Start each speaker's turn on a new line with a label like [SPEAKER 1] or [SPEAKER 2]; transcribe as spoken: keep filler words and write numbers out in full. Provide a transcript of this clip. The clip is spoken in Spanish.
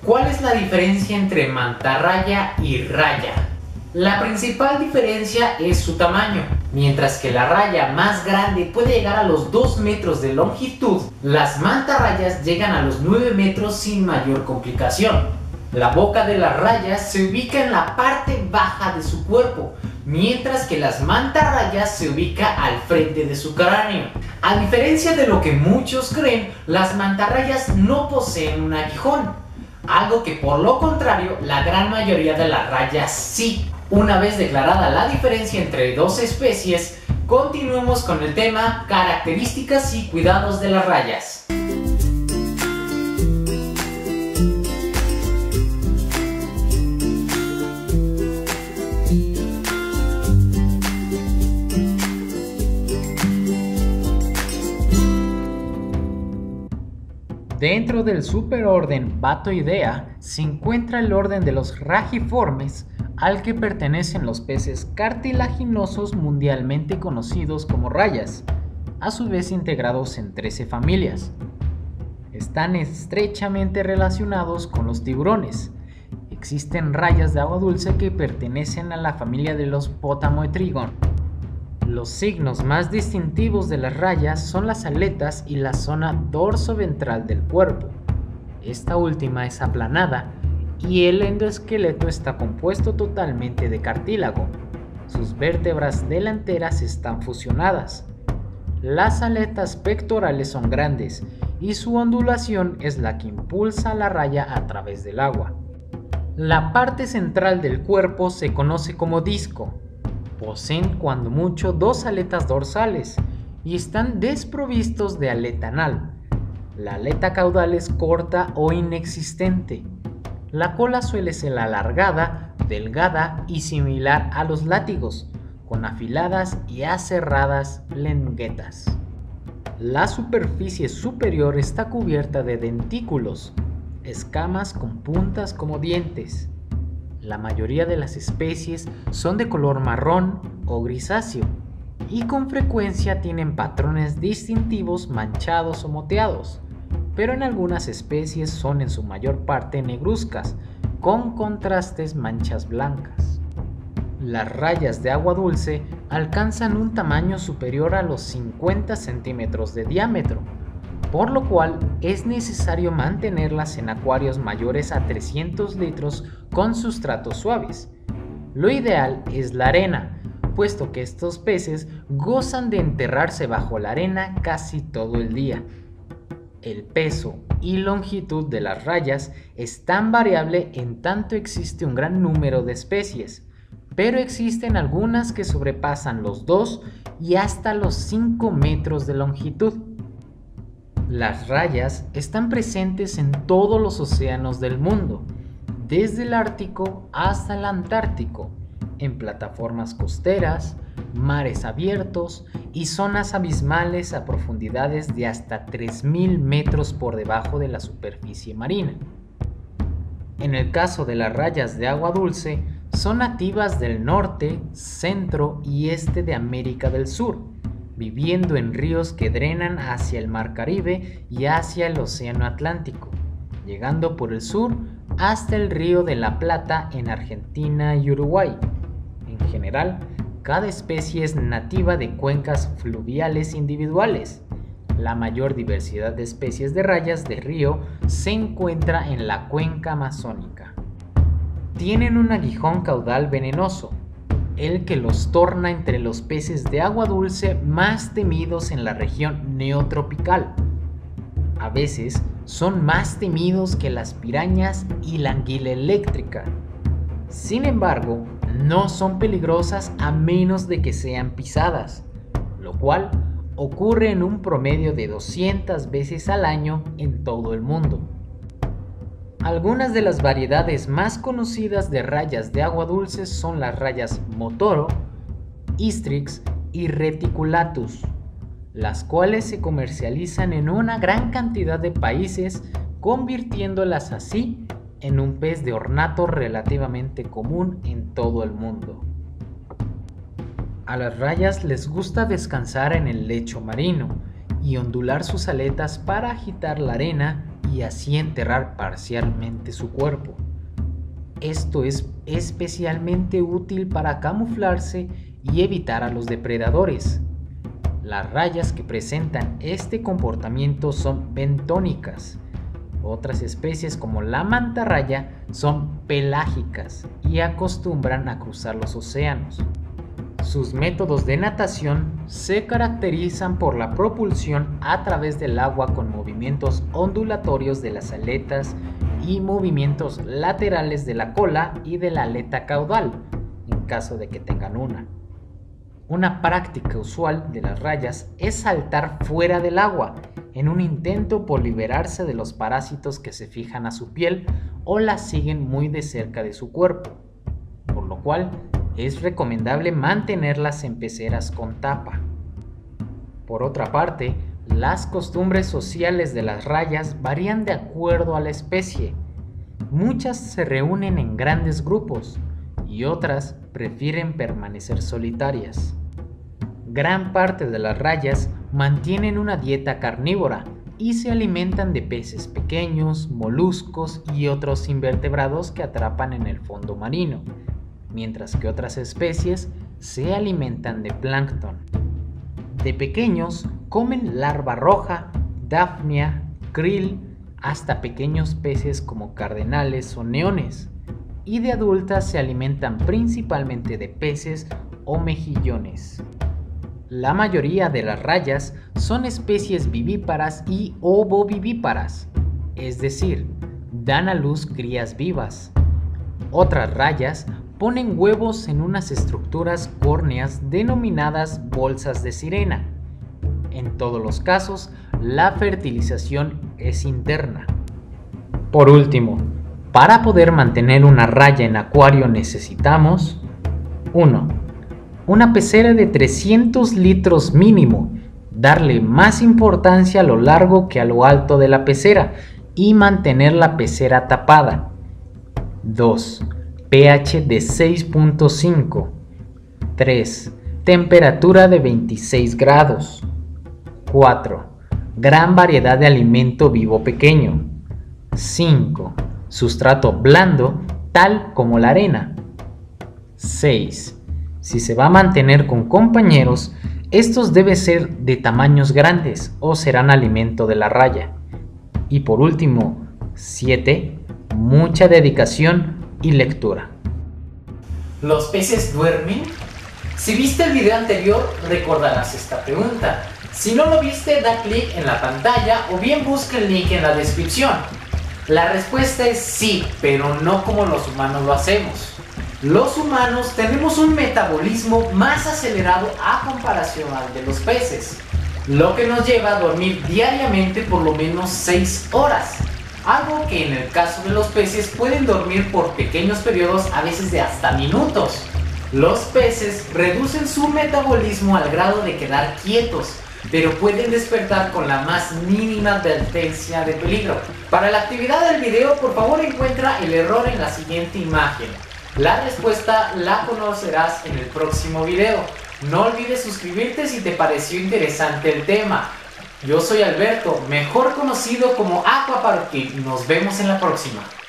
[SPEAKER 1] ¿Cuál es la diferencia entre mantarraya y raya? La principal diferencia es su tamaño. Mientras que la raya más grande puede llegar a los dos metros de longitud, las mantarrayas llegan a los nueve metros sin mayor complicación. La boca de las rayas se ubica en la parte baja de su cuerpo, mientras que las mantarrayas se ubica al frente de su cráneo. A diferencia de lo que muchos creen, las mantarrayas no poseen un aguijón, algo que por lo contrario la gran mayoría de las rayas sí. Una vez declarada la diferencia entre dos especies, continuemos con el tema características y cuidados de las rayas.
[SPEAKER 2] Dentro del superorden Batoidea se encuentra el orden de los rajiformes, al que pertenecen los peces cartilaginosos mundialmente conocidos como rayas, a su vez integrados en trece familias. Están estrechamente relacionados con los tiburones. Existen rayas de agua dulce que pertenecen a la familia de los Potamoetrigon. Los signos más distintivos de las rayas son las aletas y la zona dorsoventral del cuerpo. Esta última es aplanada y el endoesqueleto está compuesto totalmente de cartílago. Sus vértebras delanteras están fusionadas. Las aletas pectorales son grandes y su ondulación es la que impulsa a la raya a través del agua. La parte central del cuerpo se conoce como disco. Poseen cuando mucho dos aletas dorsales y están desprovistos de aleta anal. La aleta caudal es corta o inexistente. La cola suele ser alargada, delgada y similar a los látigos, con afiladas y aserradas lengüetas. La superficie superior está cubierta de dentículos, escamas con puntas como dientes. La mayoría de las especies son de color marrón o grisáceo y con frecuencia tienen patrones distintivos manchados o moteados, pero en algunas especies son en su mayor parte negruzcas, con contrastes manchas blancas. Las rayas de agua dulce alcanzan un tamaño superior a los cincuenta centímetros de diámetro, por lo cual es necesario mantenerlas en acuarios mayores a trescientos litros con sustratos suaves. Lo ideal es la arena, puesto que estos peces gozan de enterrarse bajo la arena casi todo el día. El peso y longitud de las rayas es tan variable en tanto existe un gran número de especies, pero existen algunas que sobrepasan los dos y hasta los cinco metros de longitud. Las rayas están presentes en todos los océanos del mundo, desde el Ártico hasta el Antártico, en plataformas costeras, mares abiertos y zonas abismales a profundidades de hasta tres mil metros por debajo de la superficie marina. En el caso de las rayas de agua dulce, son nativas del norte, centro y este de América del Sur, viviendo en ríos que drenan hacia el Mar Caribe y hacia el Océano Atlántico, llegando por el sur hasta el Río de la Plata en Argentina y Uruguay. En general, cada especie es nativa de cuencas fluviales individuales. La mayor diversidad de especies de rayas de río se encuentra en la cuenca amazónica. Tienen un aguijón caudal venenoso, el que los torna entre los peces de agua dulce más temidos en la región neotropical. A veces son más temidos que las pirañas y la anguila eléctrica. Sin embargo, no son peligrosas a menos de que sean pisadas, lo cual ocurre en un promedio de doscientas veces al año en todo el mundo. Algunas de las variedades más conocidas de rayas de agua dulce son las rayas Motoro, Istrix y Reticulatus, las cuales se comercializan en una gran cantidad de países, convirtiéndolas así en un pez de ornato relativamente común en todo el mundo. A las rayas les gusta descansar en el lecho marino y ondular sus aletas para agitar la arena y así enterrar parcialmente su cuerpo. Esto es especialmente útil para camuflarse y evitar a los depredadores. Las rayas que presentan este comportamiento son bentónicas. Otras especies como la mantarraya son pelágicas y acostumbran a cruzar los océanos. Sus métodos de natación se caracterizan por la propulsión a través del agua con movimientos ondulatorios de las aletas y movimientos laterales de la cola y de la aleta caudal, en caso de que tengan una. Una práctica usual de las rayas es saltar fuera del agua en un intento por liberarse de los parásitos que se fijan a su piel o la siguen muy de cerca de su cuerpo, por lo cual es recomendable mantenerlas en peceras con tapa. Por otra parte, las costumbres sociales de las rayas varían de acuerdo a la especie. Muchas se reúnen en grandes grupos y otras prefieren permanecer solitarias. Gran parte de las rayas mantienen una dieta carnívora y se alimentan de peces pequeños, moluscos y otros invertebrados que atrapan en el fondo marino, mientras que otras especies se alimentan de plancton. De pequeños comen larva roja, daphnia, krill, hasta pequeños peces como cardenales o neones, y de adultas se alimentan principalmente de peces o mejillones. La mayoría de las rayas son especies vivíparas y ovovivíparas, es decir, dan a luz crías vivas. Otras rayas ponen huevos en unas estructuras córneas denominadas bolsas de sirena. En todos los casos, la fertilización es interna. Por último, para poder mantener una raya en acuario necesitamos uno. Una pecera de trescientos litros mínimo, darle más importancia a lo largo que a lo alto de la pecera y mantener la pecera tapada. dos. pH de seis punto cinco. tres. Temperatura de veintiséis grados. cuatro. Gran variedad de alimento vivo pequeño. cinco. Sustrato blando, tal como la arena. seis. Si se va a mantener con compañeros, estos deben ser de tamaños grandes o serán alimento de la raya. Y por último, siete. Mucha dedicación y lectura.
[SPEAKER 1] ¿Los peces duermen? Si viste el video anterior, recordarás esta pregunta. Si no lo viste, da clic en la pantalla o bien busca el link en la descripción. La respuesta es sí, pero no como los humanos lo hacemos. Los humanos tenemos un metabolismo más acelerado a comparación al de los peces, lo que nos lleva a dormir diariamente por lo menos seis horas. Algo que en el caso de los peces pueden dormir por pequeños periodos, a veces de hasta minutos. Los peces reducen su metabolismo al grado de quedar quietos, pero pueden despertar con la más mínima advertencia de peligro. Para la actividad del video, por favor encuentra el error en la siguiente imagen. La respuesta la conocerás en el próximo video. No olvides suscribirte si te pareció interesante el tema. Yo soy Alberto, mejor conocido como Aquapark Kid. Nos vemos en la próxima.